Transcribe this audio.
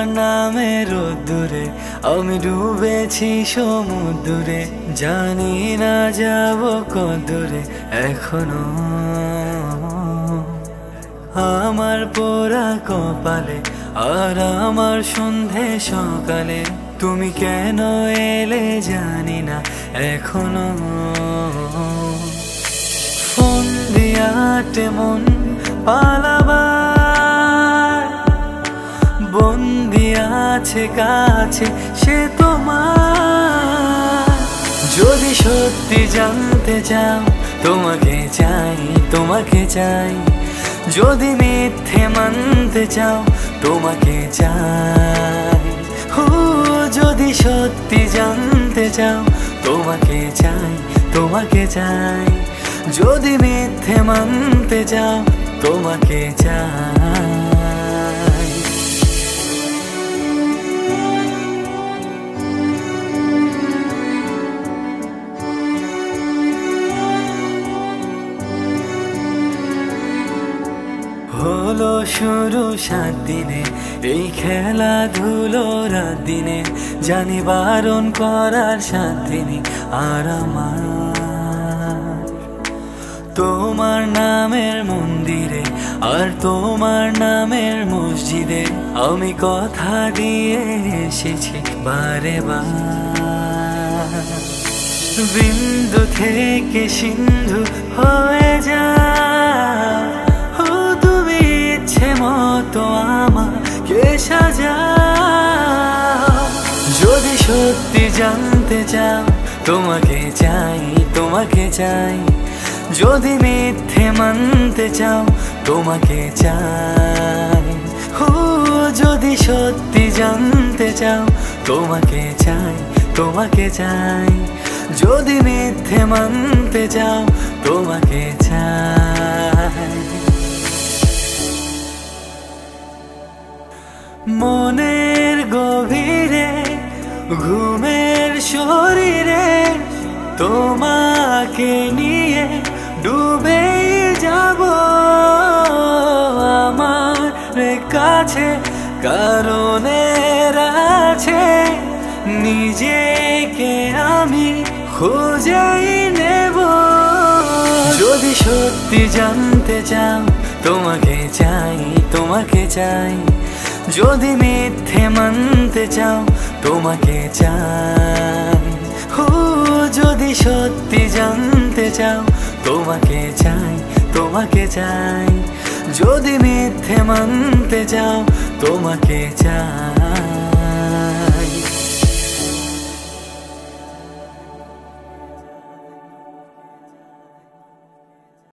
তোমার নামে রোদ্দুরে আমি ডুবেছি সমুদ্রে, জানি না যাব কতদূরে এখনো। আমার পোড়া কপালে আর আমার সন্ধে সকালে তুমি কেন এলে জানি না এখনো। ফোন দিয়াতে মন পালাবার বন্দি আছে কাছে সে তোমার। যদি সত্যি জানতে চাও তোমাকে চাই, তোমাকে চাই। যদি মিথ্যে মানতে চাও তোমাকে চাই। যদি সত্যি জানতে চাও তোমাকে চাই, তোমাকে চাই। যদি মিথ্যে মানতে চাও তোমাকে চাই। হলো শুরু 7 দিনে এই খেলাধুলো রাত দিনে, জানি বারণ করার 7 দিনে আর আমার। তোমার নামের মন্দিরে আর তোমার নামের মসজিদে আমি কথা দিয়ে এসেছি বারে বার। বিন্দু থেকে সিন্ধু হয়ে যায় তুমি ইচ্ছে মতো আমাকে সাজাও। যদি সত্যি জানতে চাও তোমাকে চাই, তোমাকে চাই। যদি মিথ্যে মানতে চাও তোমাকে চাই। যদি সত্যি জানতে চাও তোমাকে চাই, তোমাকে চাই। যদি মিথ্যে মানতে চাও তোমাকে চাই। মনের গভীরে ঘুমের শরীরে তোমাকে নিয়ে ডুবে যাব আমার কাছে। কারণের আছে নিজেকে আমি খুঁজেই নেব। যদি সত্যি জানতে চাও তোমাকে চাই, তোমাকে চাই। যদি মিথ্যে মানতে চাও তোমাকে চাই। যদি সত্যি জানতে চাও তোমাকে চাই, তোমাকে চাই। যদি মিথ্যে মানতে চাও তোমাকে চাই।